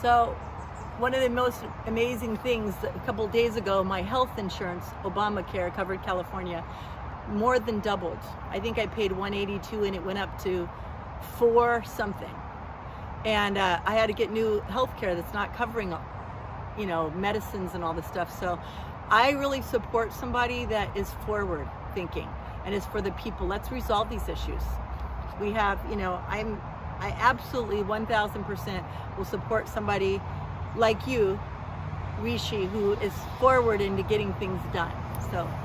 So one of the most amazing things, a couple of days ago, my health insurance, Obamacare, covered California, more than doubled. I think I paid $182 and it went up to $4 something. And I had to get new health care that's not covering, you know, medicines and all this stuff. So I really support somebody that is forward thinking and is for the people. Let's resolve these issues. We have, you know, I absolutely 1000% will support somebody like you, Rishi, who is forward into getting things done. So